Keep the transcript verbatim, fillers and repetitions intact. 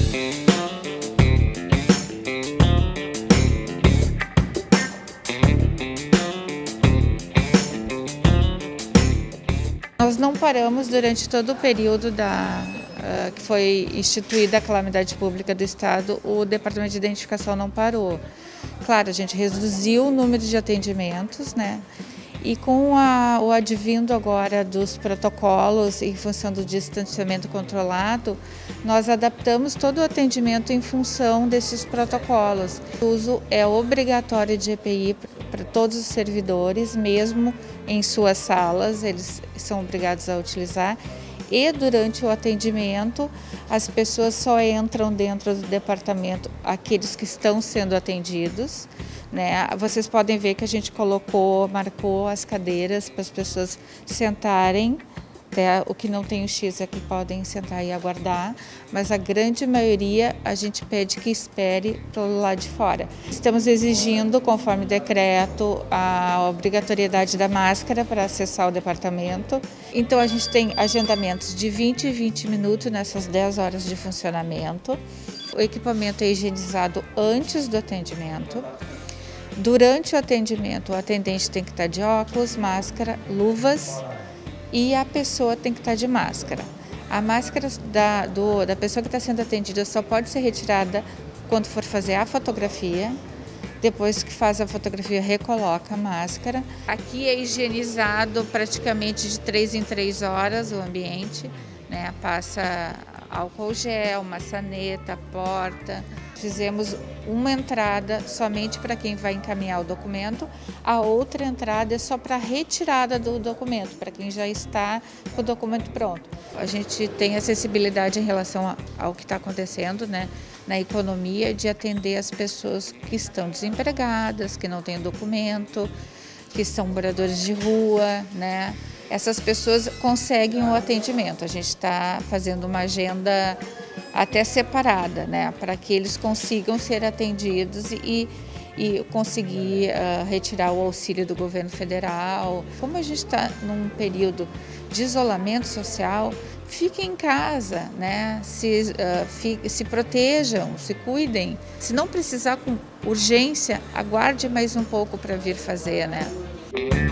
Nós não paramos durante todo o período da, uh, que foi instituída a calamidade pública do Estado, o Departamento de Identificação não parou. Claro, a gente reduziu o número de atendimentos, né? E com a, o advindo agora dos protocolos em função do distanciamento controlado, nós adaptamos todo o atendimento em função desses protocolos. O uso é obrigatório de E P I para todos os servidores, mesmo em suas salas, eles são obrigados a utilizar. E durante o atendimento, as pessoas só entram dentro do departamento aqueles que estão sendo atendidos, né? Vocês podem ver que a gente colocou, marcou as cadeiras para as pessoas sentarem. Até o que não tem o X é que podem sentar e aguardar, mas a grande maioria a gente pede que espere pelo lado de fora. Estamos exigindo, conforme decreto, a obrigatoriedade da máscara para acessar o departamento. Então a gente tem agendamentos de vinte em vinte minutos nessas dez horas de funcionamento. O equipamento é higienizado antes do atendimento. Durante o atendimento, o atendente tem que estar de óculos, máscara, luvas, e a pessoa tem que estar de máscara. A máscara da, do, da pessoa que está sendo atendida só pode ser retirada quando for fazer a fotografia. Depois que faz a fotografia, recoloca a máscara. Aqui é higienizado praticamente de três em três horas o ambiente, né? Passa álcool gel, maçaneta, porta. Fizemos uma entrada somente para quem vai encaminhar o documento, a outra entrada é só para a retirada do documento, para quem já está com o documento pronto. A gente tem acessibilidade em relação ao que está acontecendo, né, na economia, de atender as pessoas que estão desempregadas, que não têm documento, que são moradores de rua, né? Essas pessoas conseguem o atendimento. A gente está fazendo uma agenda até separada, né, para que eles consigam ser atendidos e, e conseguir uh, retirar o auxílio do governo federal. Como a gente está num período de isolamento social, fiquem em casa, né, se, uh, fi, se protejam, se cuidem. Se não precisar com urgência, aguarde mais um pouco para vir fazer, né.